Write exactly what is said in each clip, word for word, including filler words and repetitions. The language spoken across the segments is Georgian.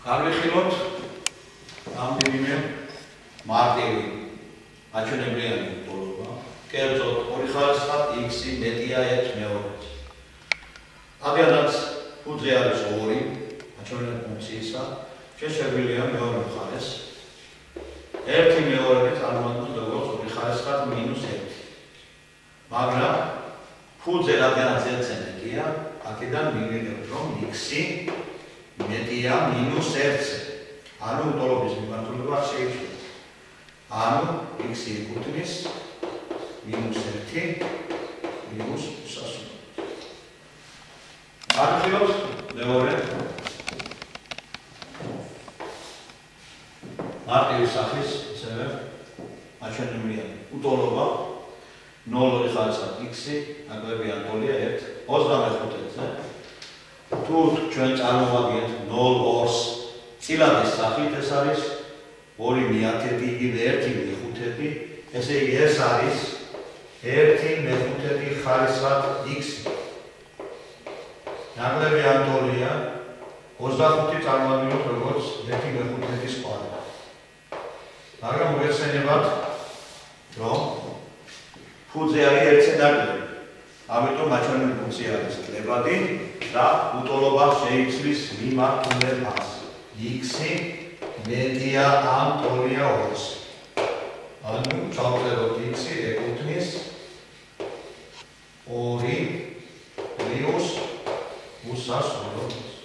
Განვიხილოთ რამდენიმე მარტივი აჩვენებლიანი ტოლობა. კერძოდ ორი ხარისხად x-ი მეტია ერთ მეორეც. რადგანაც ფუძე არის ორი აჩვენებელი ფუნქციისა, შეგვიძლია მეორე მხარეს ერთი მეორე წარმოადგენს როგორც ორი ხარისხად მინუს ერთი. მაგრამ ფუძე რადგანაც ერთზე მეტია, აქედან მივიღებთ რომ x-ი მეტია მინუს ერთზე. ანუ ტოლობის მიმართულება შეიძლება. ანუ x-ი ეკუთვნის მინუს ერთი მინუს უსასრულო. განვიხილოთ მეორე მარტივი სახის ისევე აჩვენებელია უტოლობა ნულ ორი ხარისხად x-ი ნაკლებია ტოლია ერთ ოცდამეხუთეზე. თუ ჩვენ წარმოვადგენთ ნულ ორს წილადის სახით, ეს არის ორი მეათედი იგივე ერთი მეხუთედი, ესე იგი ეს არის ერთი მეხუთედი ხარისხად x-ი. ნაკლებია ტოლია ოცდახუთი წარმოვადგენთ როგორც ერთი მეხუთედის კვადრატი. მაგრამ მოგეხსენებათ რომ ფუძე არის ერთზე ნაკლები. ამიტომ აჩვენებელი ფუნქცია არის კლებადი და უტოლობა შეიცვლის მიმართულებას. x-ი მეტია ან ტოლია ორზე. ანუ ჩავწეროთ x-ი ეკუთვნის ორი პლუს უსასრულო.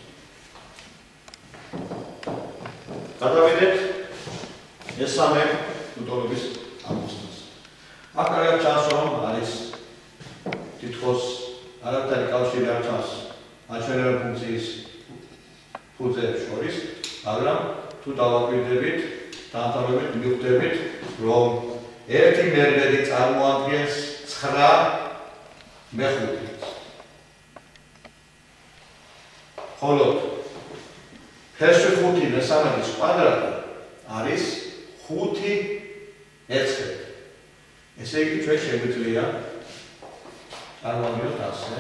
გადავიდეთ მესამე უტოლობის ამოხსნას. აქ კარგად ჩანს რომ არის თითქოს არათარი კავშირი არ ჩანს აჩვენებელი ფუნქციის ფუძეებს შორის, მაგრამ თუ დავაკვირდებით, დაამთავრებით მივხვდებით, რომ ერთი მერვედი წარმოადგენს ცხრა მეხუთედს. ხოლო ფეშვი ხუთი მესამედის კვადრატი არის ხუთი მეცხრე. ესე იგი ჩვენ შეგვიძლია წარმოვიდგინოთ ასე.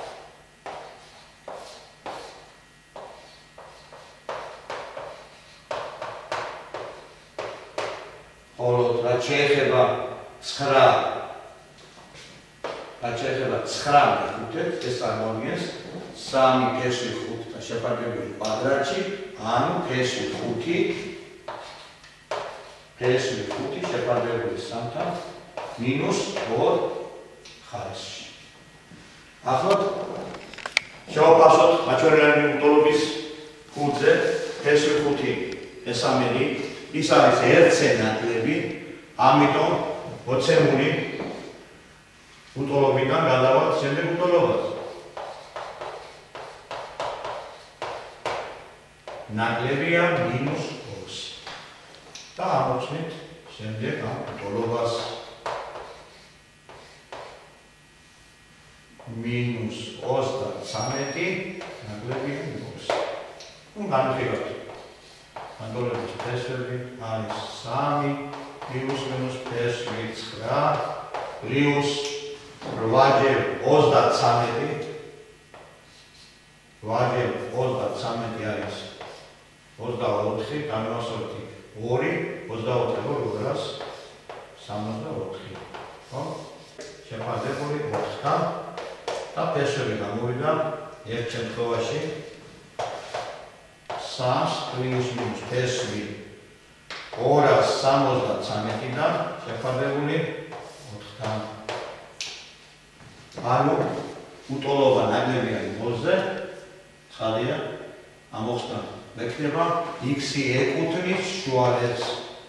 ხოლო რაც შეეხება ცხრა რაც შეეხება ცხრა მეხუთედს, ეს წარმოადგენს სამი ფეშვი ხუთთან შეფარდებული კვადრატში, ანუ ფეშვი ხუთი ფეშვი ხუთი შეფარდებული სამთან მინუს ორ ხარისხში. ახლა შევაფასოთ აჩვენებელი უტოლობის ფუძე ფეშვი ხუთი მესამედი ის არის ერთზე ნაკლები, ამიტომ მოცემული უტოლობიდან გადავალთ შემდეგ უტოლობას. ნაკლებია მინუს ორზე. და ამოჩნით შემდეგ ამ უტოლობას. მინუს ოცდაცამეტი ნაკლებია ორზე. ნუ განვიხილოთ. მანდოლების ფეშვები არის სამი პლუს მინუს ფეშვი ცხრა პლუს რვაჯერ ოცდაცამეტი რვაჯერ ოცდაცამეტი არის ოცდაოთხი, გამოვასწორეთ ორი, ოცდაოთხი ორას სამოცდაოთხი. ხო? შეფარდებული ოთხთან და ფეშვები გამოვიდა ერთ შემთხვევაში სამს პლუს მინუს ფეშვი ორას სამოცდაცამეტიდან შეფარდებული ოთხთან. ანუ უტოლობა ნაკლებია ორზე, ცხადია ამოხსნა მექნება x-ი ეკუთვნის შუალედს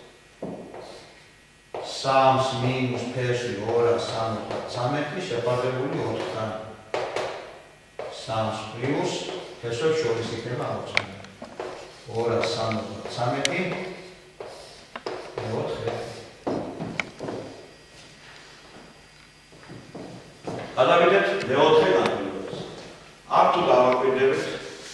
სამს მინუს ფეშვი ორას სამოცდაცამეტი შეფარდებული ოთხთან. სამს პლუს ფეშვებს შორის იქნება ამოხსნა ორას სამოცდაცამეტი მეოთხე. გადავიდეთ მეოთხე განხილვას. აქ თუ დავაკვირდებით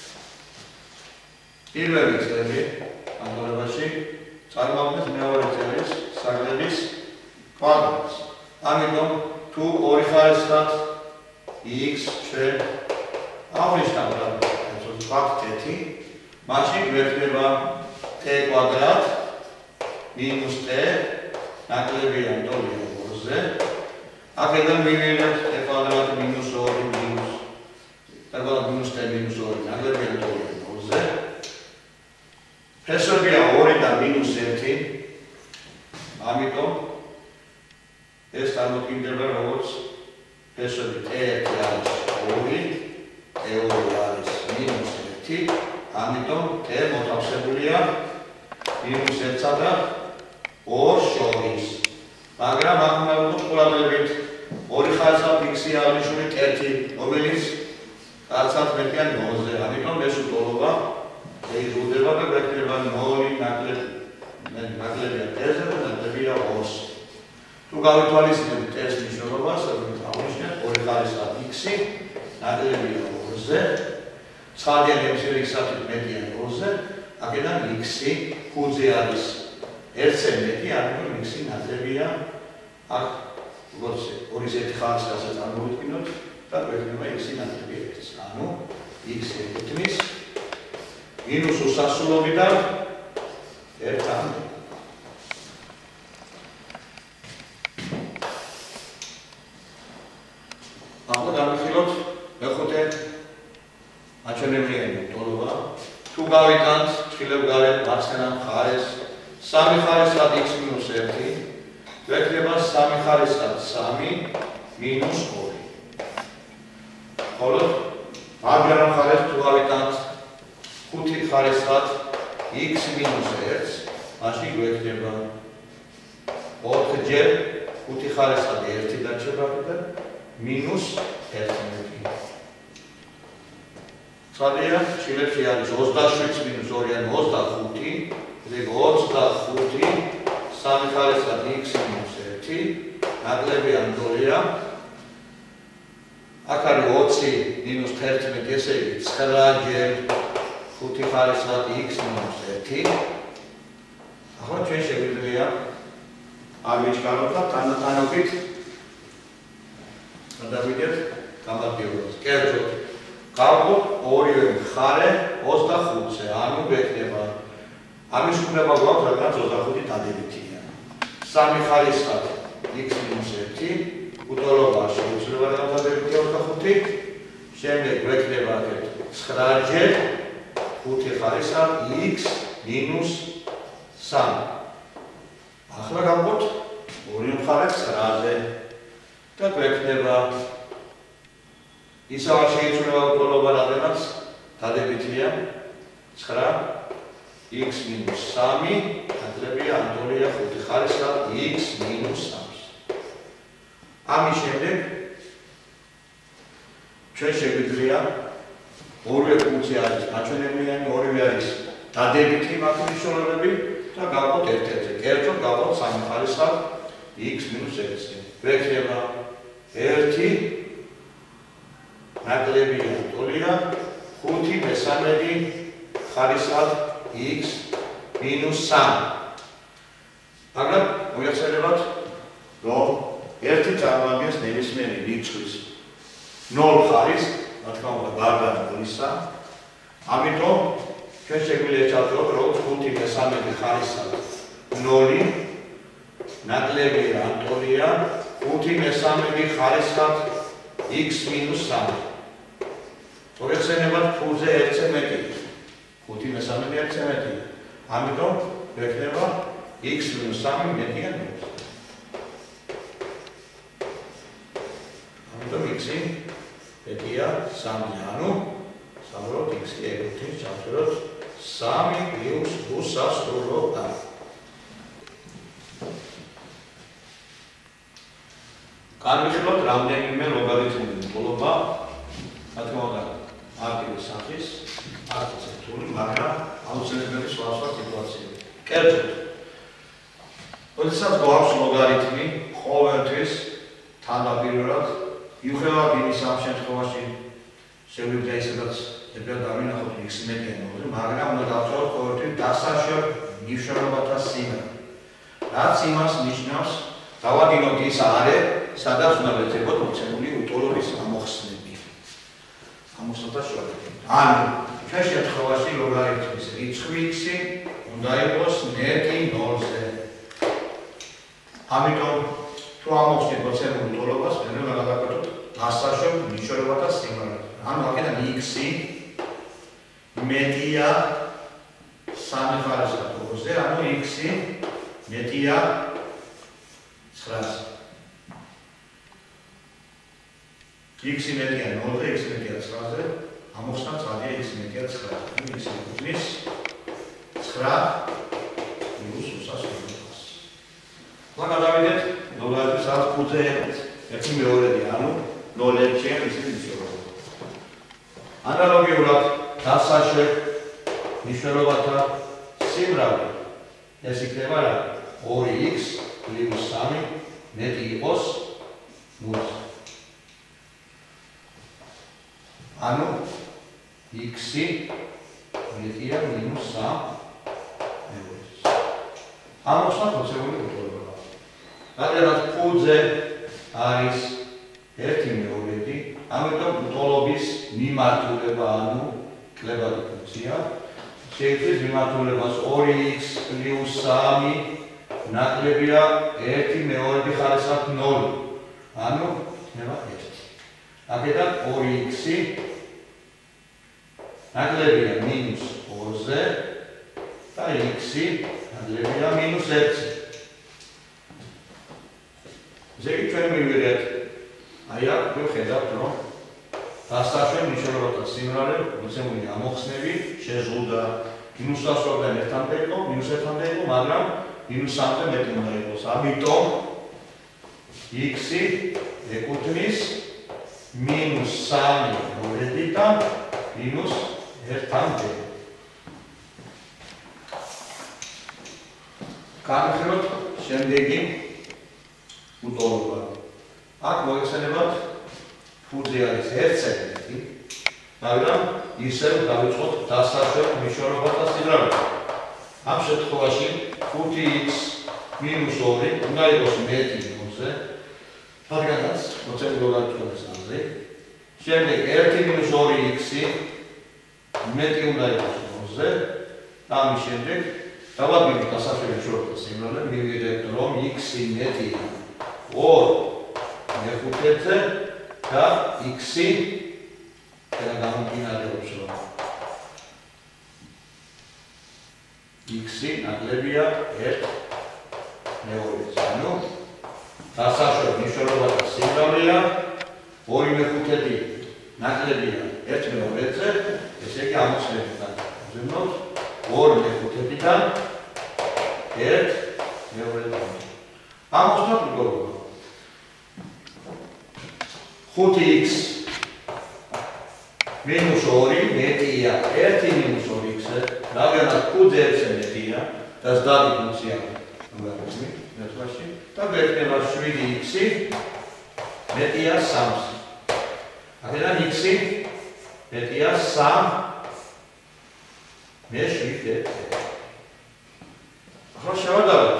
პირველი წელი განხილვაში წარმოადგენს მეორე წელის საგრების კვადრატს. ამიტომ თუ ორი ხარისხად x ჩვენ აღნიშნავთ, რომ ვთქვათ თეთი მაშინ გვექნება t კვადრატ მინუს t ნაკლებია ტოლია ორზე. აქედან მივიღებთ t კვადრატი მინუს ორი მინუს კვადრატ მინუს t მინუს ორი ნაკლებია ტოლია ორზე. ფესვებია ორი და მინუს ერთი. ამიტომ ეს წარმოქმნდება როგორც ფესვები t ერთი არის ორი, t ორი არის მინუს ერთი. ამიტომ t მოთავსებულია მინუს ერთსა და ორს შორის. მაგრამ აქ უნდა ვიყოთ ყურადღებით ორი ხარისხად x-ი აღნიშნული ერთი, რომელიც არცად მეტია ნოლზე. ამიტომ ეს უტოლობა იზრდება და გვექნება ნული ნაკლებია t-ზე და ნაკლებია ორს. თუ გავითვალისწინებთ t-ის მნიშვნელობას, აღნიშნეთ ორი ხარისხად x-ი ნაკლებია ორზე. ცხადია მცირე x-ით მეტია ნოლზე. აქედან x-ი ხუთზე არის ერთზე მეტი, ამიტომ x-ი ნაკლებია აქ როგორც ორი ერთი ხარისხზე წარმოვიდგინოთ და გვექნება x-ი ნაკლებია ერთს. ანუ x-ი ეკუთვნის მინუს უსასრულობიდან ერთამდე. ახლა გავიხილოთ მეხუთე აჩვენებიანი ტოლობა. თუ გავიტანთ ჩხილებ გარეთ მარცხენა მხარეს სამი ხარისხად x მინუს ერთი, გვექნება სამი ხარისხად სამი მინუს ორი. ხოლო მარჯვენა მხარეს თუ გავიტანთ ხუთი ხარისხად x მინუს ერთს, მაშინ გვექნება ოთხჯერ ხუთი ხარისხად ერთი დარჩება და მინუს ერთმეტი. ცხადია, ჩილებში არის ოცდაშვიდს მინუს ორი ან ოცდახუთი, ეგ ოცდახუთი სამი ხარისხად x მინუს ერთი, ნაკლებია ნულია. აქ არის ოცი მინუს თერთმეტი, ესე იგი ცხრაჯერ ხუთი ხარისხად x მინუს ერთი. ახლა ჩვენ შეგვიძლია ავიჩქაროთ და თანატანობით გადავიდეთ გამარჯვებას. კერძოდ გავყოთ ორივე მხარე ოცდახუთზე, ანუ გვექნება ამის უნდა გვაქვს რადგან ოცდახუთი დადებითია. სამი ხარისხად x მინუს ერთი, უტოლობა შეუძლება დამატებითია ოცდახუთი, შემდეგ გვექნება ცხრაჯერ ხუთი ხარისხად x მინუს სამი. ახლა გავყოთ ორი მხარე ცხრაზე და გვექნება ისევ შეიცვლება უტოლობა რადგანაც დადებითია ცხრა x მინუს სამი, ნაკლებია ანტოლია ხუთი ხარისხად x მინუს სამს. ამის შემდეგ ჩვენ შეგვიძლია ორივე ფუნქცია არის აჩვენებიანი, ორივე არის დადებითი მათი მნიშვნელობები და გავყოთ ერთ-ერთზე. კერძოდ გავყოთ სამი ხარისხად x მინუს ერთზე. გვექნება ერთი ნაკლებია ანტოლია ხუთი მესამედი ხარისხად x მინუს სამი. მაგრამ მოიხსენებათ, რომ ერთი წარმოადგენს ნებისმიერი რიცხვის ნულ ხარისხს, რა თქმა უნდა, გარდა ნულისა. ამიტომ ჩვენ შეგვიძლია ჩავწეროთ, რომ ხუთი მესამედი ხარისხად ნული ნაკლებია ანტოლია ხუთი მესამედი ხარისხად x მინუს სამი. მოიხსენებათ, ფულზე ერთზე მეტი. ხუთი მესამედი ერთზე მეტი. ამიტომ გვექნება x მინუს სამი მეტია ნულს. ამიტომ x-ი მეტია სამი, ანუ საუბრობთ x-ი ეკუთვნის ჩავწეროთ სამი პლუს უსასრულობა. განვიხილოთ რამდენიმე ლოგარითმული უტოლობა, რა თქმა უნდა, აქტივის სახის, აქტის რთული, მაგრამ აუცილებელი სხვადასხვა სიტუაციები. კერძოდ, როდესაც გვაქვს ლოგარითმი, ყოველთვის თავდაპირველად იხება ბინის ამ შემთხვევაში შეგვიძლია ისედაც ებრად დავინახოთ x-ი მეტია ნულზე, მაგრამ უნდა დავწეროთ ყოველთვის დასაშორ ნიშნულობათა სიგა. რაც იმას ნიშნავს, დავადგინოთ ის არე, სადაც უნდა ვეძებოთ მოცემული უტოლობის ამოხსნები. ამოხსნათა შორის. ანუ ჩვენ შემთხვევაში ლოგარითმის რიცხვი x უნდა იყოს მეტი ნოლზე. ამიტომ თუ ამოვხსნით მოცემულ ტოლობას, მე უნდა გავაკეთოთ დასაშო მნიშვნელობათა სიმრავლე. ანუ აქედან x მეტია სამი ხარისხის ტოლზე, ანუ x მეტია ცხრაას. x მეტია ნოლზე, x მეტია ცხრააზე, ამოვხსნა წადია x მეტია ცხრააზე. x ეკუთვნის ცხრა პლუს უსასრულობას. ახლა გადავიდეთ ლოგარითმის რაღაც ფუძე ერთი მეორედი, ანუ ნულ ერთში ისე მნიშვნელობა. ანალოგიურად დასაშე მნიშვნელობათა სიმრავლე ეს იქნება რა? ორი x პლუს სამი მეტი იყოს ნულზე. ანუ x მეტია მინუს სამი მეორედის. ამოვხსნათ მოცემული ტოლობა. რადგანაც ფუძე არის ერთი მეორედი, ამიტომ ტოლობის მიმართულება, ანუ კლებადი ფუნქცია, შეიცავს მიმართულებას ორი x პლუს სამი ნაკლებია ერთი მეორედი ხარისხად ნული, ანუ იქნება ერთი. აქედან ორი x ნაკლებია მინუს ორზე და x ნაკლებია მინუს ერთზე. ზეგი ჩვენ მივიღეთ, აი აქ ვხედავთ, რომ დასაშე მნიშვნელობათა სიმრავლე მოცემული ამოხსნები შეზღუდა მინუს ასრიდან ერთამდე იყო, მინუს ერთამდე იყო, მაგრამ მინუს სამზე მეტი უნდა იყოს. ამიტომ x ეკუთვნის მინუს სამი მეორედიდან მინუს ერთამდე. გავიხსენოთ შემდეგი უტოლობა. აქ მოიხსენებათ ფუძე არის ერთზე მეტი, მაგრამ ისევ დავიწყოთ დასაშე მნიშვნელობათა სიმრავლე. ამ შემთხვევაში ხუთი x მინუს ორი უნდა იყოს მეტი ნულზე, რადგანაც მოცემული ლოგარითმის აზრი. შემდეგ ერთი მინუს ორი x მეტი უნდა იყოს ნულზე და ამის შემდეგ დავადგინოთ დასაშე მნიშვნელობათა სიმრავლე, მივიღებთ რომ x მეტია ორ მეხუთეზე და x და გამომდინარეობს რომ x ნაკლებია ერთ მეორეზე. ანუ დასაშე მნიშვნელობათა სიმრავლეა ორი მეხუთედი ნაკლებია ერთ მეორეზე, ესე იგი ამოხსნებიდან ვზრუნავთ ორი მეხუთედიდან ერთ მეორედამდე. ამოხსნათ უტოლობა. ხუთი x მინუს ორი მეტია ერთი მინუს ორი x-ზე, რადგანაც ფუძე ერთზე მეტია და ზდარი ფუნქცია ლოგარითმი მეთვალში და გვექნება შვიდი x მეტია სამზე. აქედან x მეტია სამი მე შვიდ ერთი. ახლა შევადაროთ.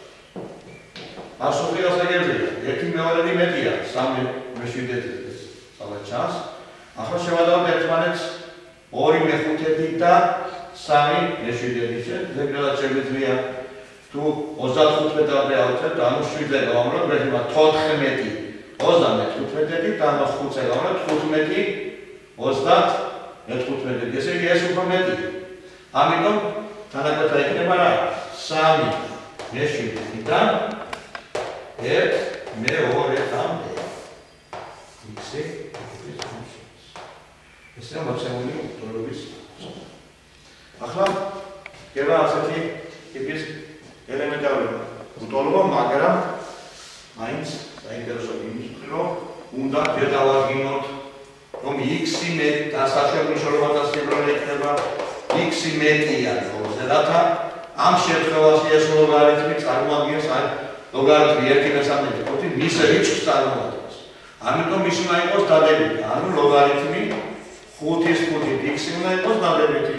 ასოთი გასაგებია, ერთი მეორედი მეტია სამი მე შვიდ ერთის სწორად ჩანს. ახლა შევადაროთ ერთმანეთს ორი მეხუთედი და სამი მე შვიდ ერთის. ზოგადად შეგვიძლია თუ ოცდახუთმეტამდე ავწერთ, ანუ შვიდზე გავამროთ, გვექნება თოთხმეტი ოცდამეთხუთმეტედი და ამას ხუთზე გავამროთ თხუთმეტი ოცდამეთხუთმეტედი. ესე იგი ეს უფრო მეტია. ამიტომ თანაკვეთა იქნება რა? სამი მე შვიდიდან ერთ მეორედამდე. x ესე მოცემული უტოლობის. ახლა გება ასეთი ტიპის ელემენტარული უტოლობა, მაგრამ მაინც საინტერესო იმის რომ უნდა გადავადგინოთ რომ x დასაშე მნიშვნელობათა სიმრავლე იქნება x მეტია ნულზე, რათა ამ შემთხვევაში ეს ლოგარითმი წარმოადგენს აი ლოგარითმი ერთი მესამედი ხუთი მის რიცხვს წარმოადგენს. ამიტომ ის უნდა იყოს დადებითი, ანუ ლოგარითმი ხუთის ხუთით x უნდა იყოს დადებითი.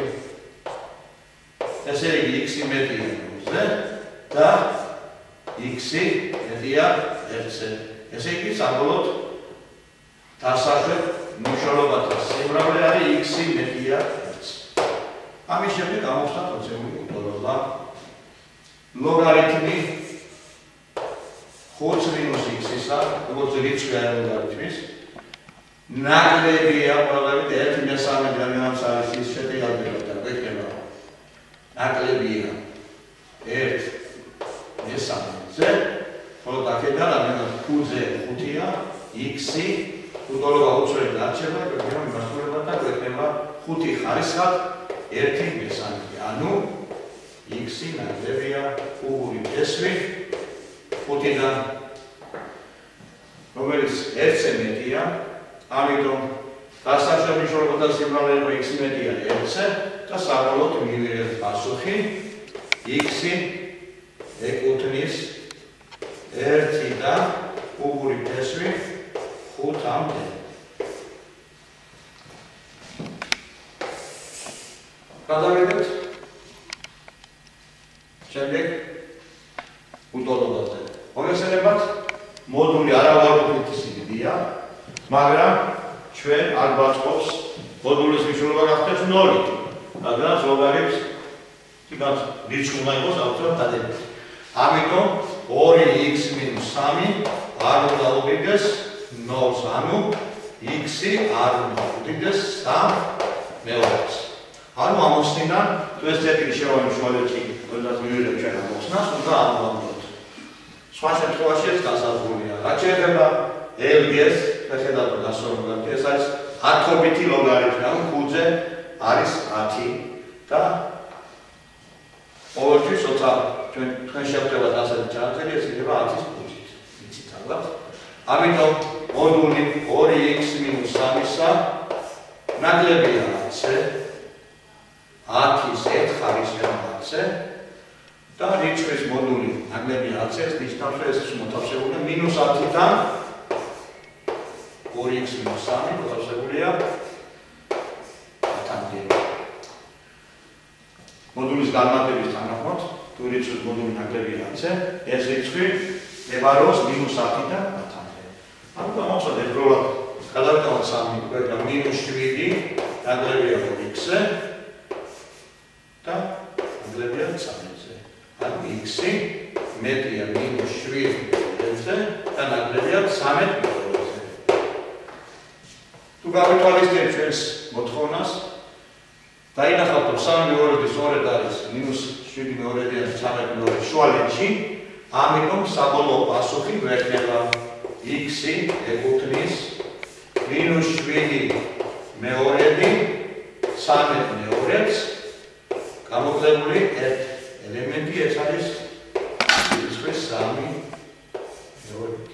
ესე იგი x მეტია ნულზე და x მეტია ერთზე. ესე იგი საბოლოოდ დასაშე მნიშვნელობათა სიმრავლე არის x მეტია ერთზე. ამის შემდეგ გამოვხსნათ პროცენტული უტოლობა. ლოგარითმი ხუთს მინუს x-ისა, როგორც რიცხვი არ ლოგარითმის, ნაკლებია, ყველგან ერთი მესამედი რამიანაც არის ის შედეგადდება და გვექნება. ნაკლებია ერთ მესამედზე, ხოლო აქედან რამიანაც ხუთზე ხუთია, x-ი უტოლობა უცვლელი დარჩება, გვექნება მიმართულება და გვექნება ხუთი ხარისხად ერთი მესამედი. ანუ x-ი ნაკლებია უგური ესვი ხუთიდან, რომელიც ერთზე მეტია, ამიტომ დასაშვები შორობათა სიმრავლე იყო x-ი მეტია ერთზე და საბოლოოდ მივიღეთ პასუხი x-ი ეკუთვნის ერთიდან უგური ესვი ხუთამდე. გადავიდეთ შემდეგ უტოლობაზე. მოგესალმებათ, მოდული არავარყოფითი სიდიდეა, მაგრამ ჩვენ არ გვაწყობს მოდულის მნიშვნელობა გახდეს ნული. რადგანაც ლოგარითმს თითქოს რიცხვი უნდა იყოს ავტომატურად დადებითი. ამიტომ ორი x მინუს სამი არ უნდა უდიდეს ნულს, ანუ x-ი არ უნდა უდიდეს სამ მეორეს. ანუ ამოსნიდან თუ ეს წერტილი შევავი შუალედში, როდესაც მივიღებ ჩვენ ამოსნას, უნდა ამოვამბოთ. სხვა შემთხვევაში ეს განსაზღვრულია. რაც შეეხება ელგეს, შეხედავთ დასწორებულად, ეს არის ათობითი ლოგარითმი, ანუ ხუთზე არის ათი და ყოველთვის როცა ჩვენ თქვენ შევხვდებათ ასეთი ჩანაწერი, ეს იქნება ათის ხუთით. იცით ალბათ. ამიტომ მოდული ორი x მინუს სამისა ნაკლებია ათზე, ათის ერთ ხარისხიან ათზე და რიცხვის მოდული ნაკლებია ათზე, ეს ნიშნავს, რომ ეს მოთავსებულია მინუს ათიდან ორი x მინუს სამი მოთავსებულია ათამდე. მოდულის განმარტების თანახმად, თუ რიცხვის მოდული ნაკლებია ათზე, ეს რიცხვი მდებარეობს მინუს ათიდან ათამდე. ანუ გამოვხსნათ ერთდროულად გადავიტანოთ სამი, გვექნება მინუს შვიდი ნაკლებია x-ზე და ნაკლებია სამზე. ანუ x-ი მეტია მინუს შვიდი x-ზე და ნაკლებია სამი x-ზე. თუ გავითვალისწინებთ ჩვენს მოთხოვნას, დაინახავთ, რომ სამი მეორედი სწორედ არის მინუს შვიდი მეორედი და სამი მეორე შუალედში, ამიტომ საბოლოო პასუხი გვექნება x-ი ეკუთვნის მინუს შვიდი მეორედი სამი მეორედს გამოკლებული ერთ ელემენტი, ეს არის რიცხვის სამი მეორედი.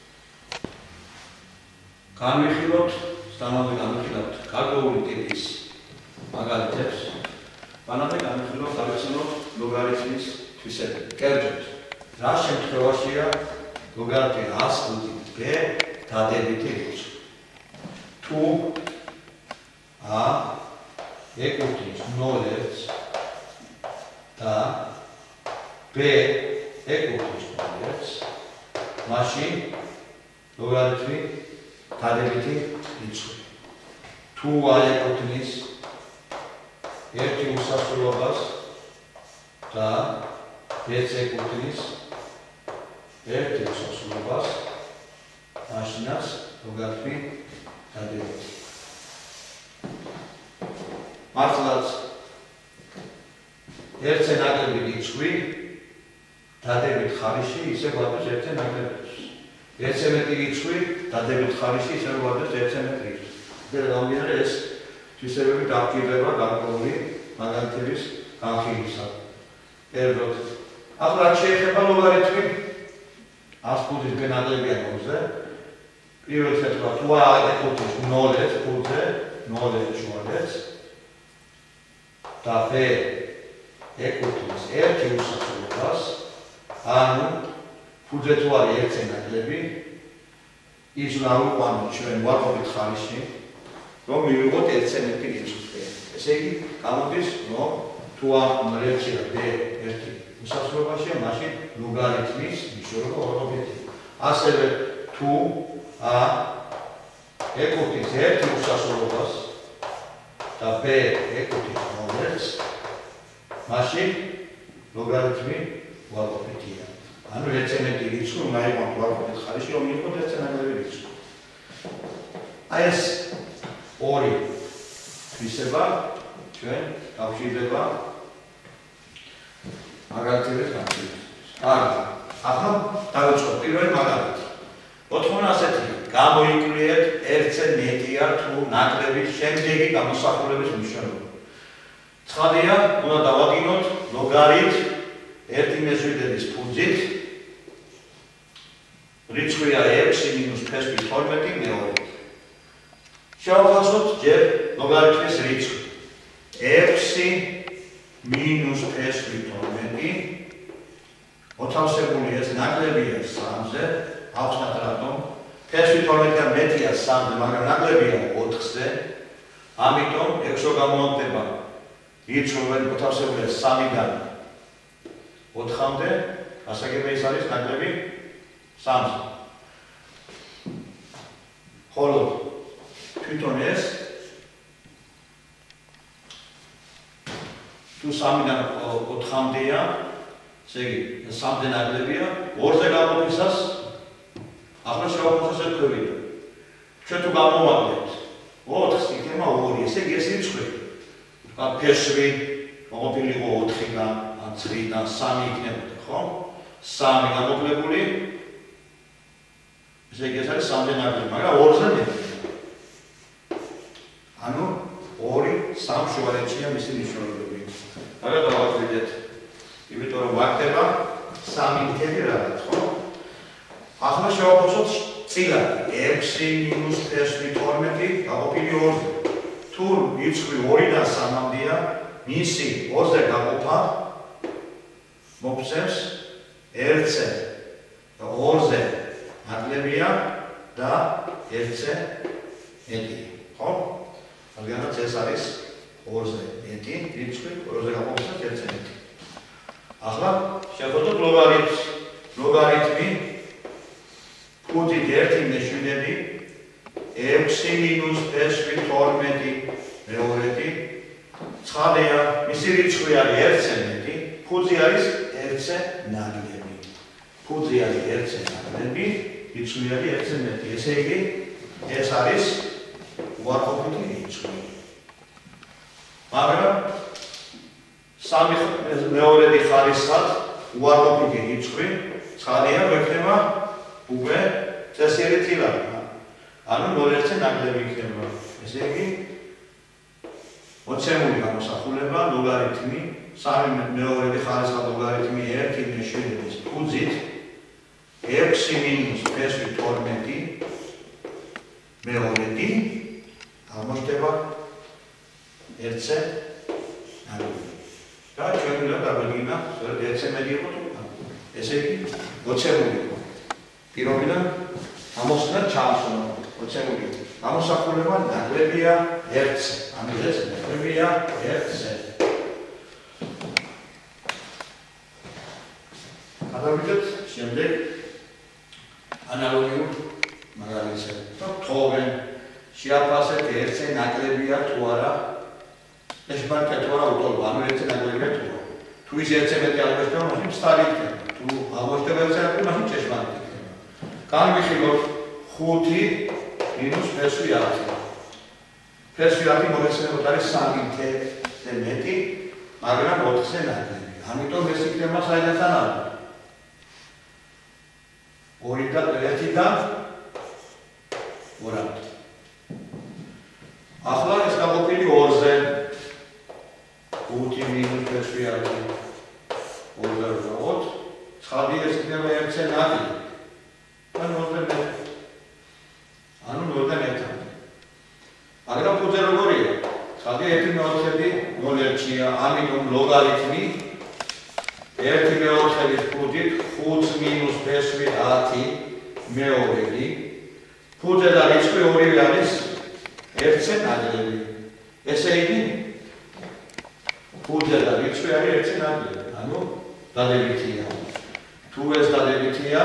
განვიხილოთ, სტანდარტულად განვიხილოთ გარკვეული ტიპის მაგალითებს, მანამდე განვიხილოთ, გავიხსენოთ ლოგარითმის თვისებები. კერძოდ, რა შემთხვევაშია ლოგარითმი ას ხუთით b დადებითი რიცხვი? თუ a ეკუთვნის ნულს და b ეკუთვნის ნულს, მაშინ ლოგარითმი დადებითი რიცხვი. თუ a ეკუთვნის ერთი უსასრულობას და b-ს ეკუთვნის ერთი უსასრულობას, მაშინაც ლოგარითმი დადებითი. მართლაც ერთზე ნაკლები რიცხვი დადებით ხარისში ისე გვაქვს ერთზე ნაკლებს. ერთზე მეტი რიცხვი დადებით ხარისში ისე გვაქვს ერთზე მეტი რიცხვი. და გამიარე ეს თვისებები დაგჭირდება გარკვეული მაგალითების განხილვისად. კერძოდ, ახლა რაც შეეხება ლოგარითმი ას ხუთის b ნაკლებია ნულზე, პირველ შემთხვევაში თუ a ეკუთვნის ნულს ხუთზე, ნულს შუალედს და b ეკუთვნის ერთი უსასრულობას, ანუ ხუთზე თუ არის ერთზე ნაკლები, ის უნდა ვიყვანოთ ჩვენ ვარყოფით ხარისში, რომ მივიღოთ ერთზე მეტი რიცხვი. ესე იგი, გამოდის, რომ თუ ამ რიცხვი b ერთი უსასრულობაშია, მაშინ ლოგარითმის მნიშვნელობა ვარყოფითია. ასევე თუ a ეკუთვნის ერთი უსასრულობას და b ეკუთვნის ნულს, მაშინ ლოგარითმი უარყოფითია. ანუ ერთზე მეტი რიცხვი უნდა იყოს უარყოფით ხარისში, რომ იყოს ერთზე ნაკლები რიცხვი. აი ეს ორი თვისება ჩვენ გავშიძება მაგალითებს გავშიძებს. არა, ახლა დავიწყოთ პირველი მაგალითი. ოთხმონა ასეთია, გამოიკვლიეთ ერთზე მეტია თუ ნაკლები შემდეგი გამოსახულების მნიშვნელობა. ცხადია, უნდა დავადგინოთ ლოგარით ერთი მეშვიდედის ფუძით რიცხვია ექვსი მინუს ფესვი თორმეტი მეორედ. შევავხსნათ ჯერ ლოგარითმის რიცხვი. ექვსი მინუს ფესვი თორმეტი მოთავსებული ეს ნაკლებია სამზე, ავხსნათ რატომ? ფესვი თორმეტი მეტია სამზე, მაგრამ ნაკლებია ოთხზე. ამიტომ ექვსი გამოვხდება რიცხვი მოთავსებულია სამიდან ოთხამდე, გასაგები ის არის ნაკლები სამზე. ხოლო თვითონ ეს თუ სამიდან ოთხამდეა, ესე იგი სამზე ნაკლებია, ორზე გამოყოფისას ახლა შევავხსნათ ეს ქვევიდა. ჩვენ თუ გამოვაკლებთ ოთხს იქნება ორი, ესე იგი ეს რიცხვი ფესვი მოყოფილი იყო ოთხიდან, ან ცხრიდან სამი იქნებოდა, ხო? სამი გამოკლებული, ესე იგი ეს არის სამზე ნაკლები, მაგრამ ორზე მეტი. ანუ ორი სამ შუალედშია მისი მნიშვნელობები. არა დავაკვირდეთ, იმიტომ რომ ვაკდება სამი მთელი რაღაც, ხო? ახლა შევავხსნათ წილად ექვსი მინუს ფესვი თორმეტი გაყოფილი ორზე. თუ რიცხვი ორიდან სამამდეა, მისი ორზე გაყოფა მოგცემს ერთზე და ორზე ნაკლებია და ერთზე მეტია, ხო? რადგანაც ეს არის ორზე მეტი რიცხვი, ორზე გაყოფისას ერთზე მეტი. ახლა შევხედოთ ლოგარითმს. ლოგარითმი ფუძით ერთი მეშვიდედი ექვსი მინუს ფესვი თორმეტი მეორედი. ცხადია, მისი რიცხვი არის ერთზე მეტი, ფუძი არის ერთზე ნაკლები. ფუძი არის ერთზე ნაკლები, რიცხვი არის ერთზე მეტი. ესე იგი, ეს არის უარყოფითი რიცხვი. მაგრამ სამი მეორედი ხარისხად უარყოფითი რიცხვი, ცხადია, გვექნება უკვე წესიერი წილაკი. ანუ ნულ ერთზე ნაკლები იქნება. ესე იგი, მოცემული გამოსახულება ლოგარითმი, სამი მეორედი ხარისხად ლოგარითმი ერთი მეშვიდედის ფუძით ექვსი მინუს ფესვი თორმეტი მეორედი გამოჩნდება ერთზე ნაკლები. და ჩვენ უნდა დავადგინა, სწორედ ერთზე მეტი იყო თუ არა. ესე იგი, მოცემული იყო. პირობიდან ამოსვლა ჩამოსვლა. მოცემული გამოსახულება ნაკლებია ერთზე. ანუ ეს ნაკლებია ერთზე. გადავიდეთ შემდეგ ანალოგიურ მაგალითზე. თხოვენ შეაფასეთ ერთზე ნაკლებია თუ არა. ეს მარტო თუ არა უტოლობა, ანუ ერთზე ნაკლებია თუ არა. თუ ის ერთზე მეტი აღმოჩნდება, მაშინ ფსტარი იქნება. თუ აღმოჩნდება ერთზე ნაკლები, მაშინ ჭეშმარიტი იქნება. განვიხილოთ ხუთი მინუს ფესვი ათი. ფესვი ათი მოგეცემოთ არის სამი მთზე მეტი, მაგრამ ოთხზე ნაკლები. ამიტომ ეს იქნება საიდან სანავი. ორიდან ერთიდან ორამდე. ახლა ეს გაყოფილი ორზე. ხუთი მინუს ფესვი ათი. ორზე ოთხ. ცხადი ეს იქნება ერთზე ნაკლები. ანუ ორზე მეტი. ანუ ნულიდან ერთამდე. მაგრამ ფუძე როგორია? ცხადი ერთი მეოთხედი ნულ ერთია, ამიტომ ლოგარითმი ერთი მეოთხედის ფუძით ხუთს მინუს ფესვი ათი მეორედი. ფუძე და რიცხვი ორივე არის ერთზე ნაკლები. ესე იგი, ფუძე და რიცხვი არის ერთზე ნაკლები. ანუ დადებითია. თუ ეს დადებითია,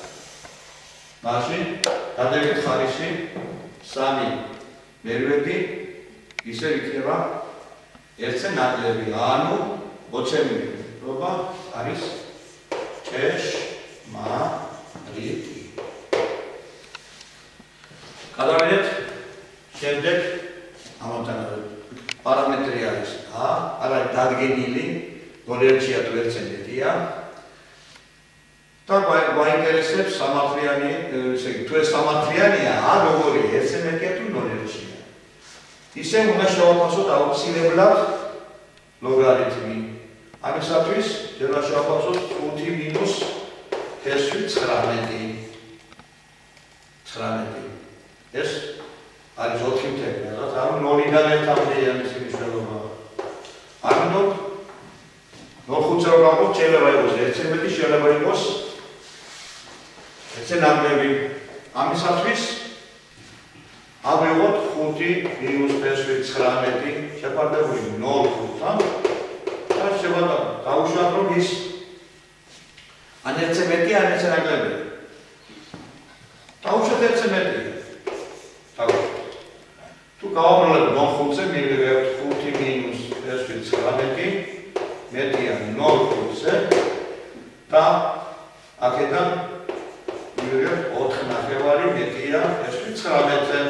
მაშინ დადებით ხარისში სამი მერვედი ისე იქნება ერთზე ნაკლები. ანუ ოცემილი მდგომარეობა არის ჭეშმარიტი. გადავიდეთ შემდეგ ამათთან პარამეტრი არის a, არა დადგენილი ნოლი ერთია თუ ერთზე მეტია. და გვაინტერესებს სამართლიანი, ესე იგი, თუ ეს სამართლიანია, a როგორი ერთზე მეტია თუ ნოლი ერთია. ისე უნდა შევაფასოთ აუცილებლად ლოგარითმი. ამისათვის შეიძლება შევაფასოთ ხუთი მინუს თერთმეტი ცხრამეტი. ცხრამეტი. ეს არის ოთხი მთელი რაღაც, ანუ ნოლიდან ერთამდეა მისი მნიშვნელობა. ამიტომ ნოლ ხუთზე რო გავყოთ, შეიძლება იყოს ერთზე მეტი, შეიძლება იყოს ერთზე ნაკლები. ამისათვის ავიღოთ ხუთი მინუს თერთმეტი ცხრამეტი შეფარდებული ნოლ ხუთთან და შევა დავუშვათ რომ ის ან ერთზე მეტი, ან ერთზე ნაკლები. დავუშვათ ერთზე მეტი. დავუშვათ. თუ გავამრავლებ ნოლ ხუთზე, მივიღებთ ხუთი მინუს თერთმეტი ცხრამეტი მეტია ნოლ ხუთზე და აქედან მივიღებთ ოთხი ნახევარი მეტია თერთმეტი ცხრამეტზე.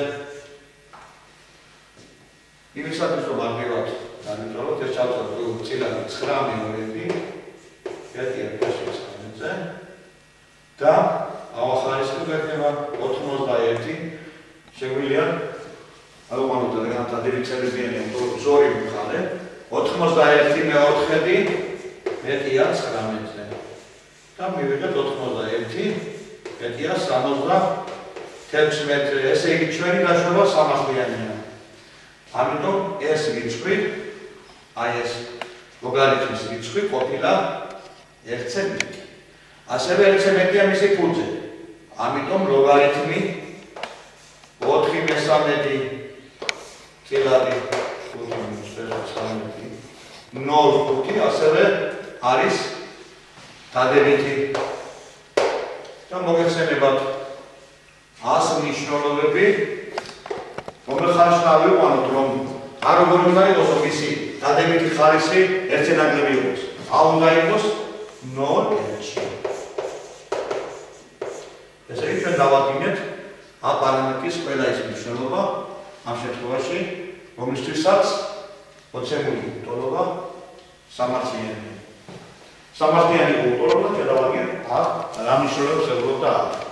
იმისათვის რომ არ მივიღოთ განვიწყოთ, ეს ჩავწეროთ წილად ცხრა მეორედი მეტია თერთმეტი ცხრამეტზე და ავახარისხებთ იქნება ოთხმოცდაერთი. შეგვიძლია ავუყანოთ რადგან დადებითებებიანი ზორი მხარე ოთხმოცდაერთი მეოთხედი მეტია ცხრამეტზე და მივიღეთ ოთხმოცდაერთი მეტია სამოცდათექვსმეტზე. ესე იგი ჩვენი დაშვება სამართლიანია. ამიტომ ეს რიცხვი, აი ეს ლოგარითმის რიცხვი ყოფილა ერთზე მეტი. ასევე ერთზე მეტია მისი ფულზე. ამიტომ ლოგარითმი ოთხი მესამედი წილადი ხუთი მინუს თერთმეტი ცხრამეტი ნოლ ხუთი ასევე არის დადებითი. და მოგეხსენებათ ას მნიშვნელობები, რომელ ხარისხს ავიყვანოთ, რომ არ როგორ უნდა იყოს, რომ ისი დადებითი ხარისხი ერთზე ნაკლები იყოს. ა უნდა იყოს ნოლ ერთში. ესე იგი ჩვენ დავადგინეთ a პარამეტრის ყველა ის მნიშვნელობა ამ შემთხვევაში, რომლისთვისაც ოცემული ტოლობა სამართლიანია. სამართლიანი ტოლობა გადავაგეთ a რა მნიშვნელობას ელოდება a.